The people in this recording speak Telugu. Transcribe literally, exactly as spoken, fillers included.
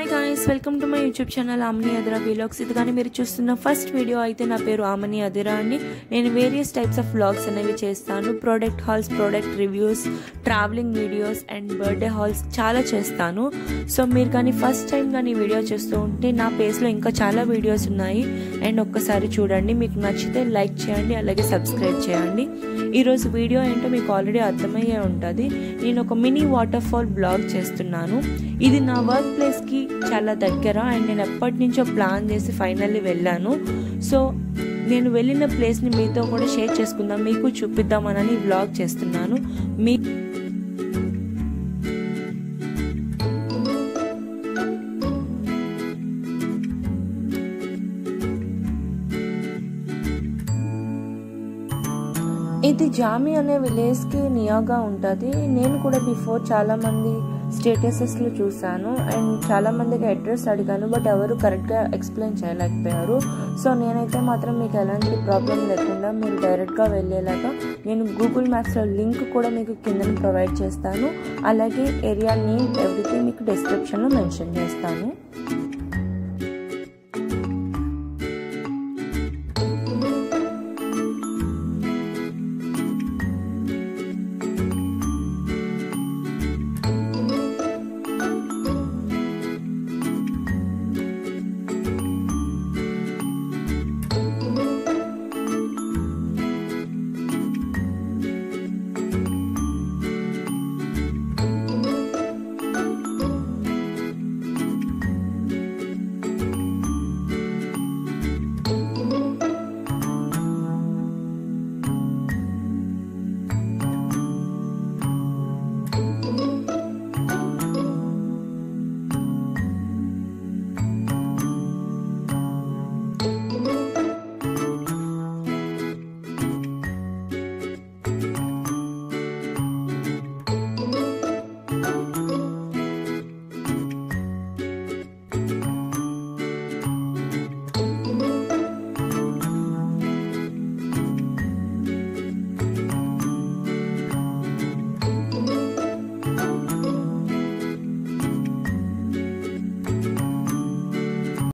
Hi guys, welcome to my YouTube channel Amani Adira vlogs. ఇది కానీ మీరు చూస్తున్న ఫస్ట్ వీడియో అయితే నా పేరు ఆమని అదిరా అండి. నేను వేరియస్ టైప్స్ ఆఫ్ వ్లాగ్స్ అనేవి చేస్తాను. Product hauls, product reviews, travelling videos and birthday hauls చాలా చేస్తాను. సో మీరు కానీ ఫస్ట్ టైం కానీ వీడియో చేస్తూ ఉంటే నా పేజ్లో ఇంకా చాలా వీడియోస్ ఉన్నాయి అండ్ ఒక్కసారి చూడండి. మీకు నచ్చితే లైక్ చేయండి, అలాగే సబ్స్క్రైబ్ చేయండి. ఈరోజు వీడియో ఏంటో మీకు ఆల్రెడీ అర్థమయ్యే ఉంటుంది. నేను ఒక మినీ వాటర్ ఫాల్ బ్లాగ్ చేస్తున్నాను. ఇది నా వర్క్ ప్లేస్కి చాలా దగ్గర అండ్ నేను ఎప్పటి నుంచో ప్లాన్ చేసి ఫైనల్లీ వెళ్ళాను. సో నేను వెళ్ళిన ప్లేస్ని మీతో కూడా షేర్ చేసుకుందాం, మీకు చూపిద్దామని వ్లాగ్ చేస్తున్నాను. మీ ఇది జామి అనే విలేజ్కి నియర్గా ఉంటుంది. నేను కూడా బిఫోర్ చాలామంది స్టేటసెస్లో చూశాను అండ్ చాలామందికి అడ్రస్ అడిగాను, బట్ ఎవరు కరెక్ట్గా ఎక్స్ప్లెయిన్ చేయలేకపోయారు. సో నేనైతే మాత్రం మీకు ఎలాంటి ప్రాబ్లం లేకుండా మీరు డైరెక్ట్గా వెళ్ళేలాగా నేను గూగుల్ మ్యాప్స్లో లింక్ కూడా మీకు కింద ప్రొవైడ్ చేస్తాను. అలాగే ఏరియా నేమ్ ఎవ్రీథింగ్ మీకు డిస్క్రిప్షన్లో మెన్షన్ చేస్తాను.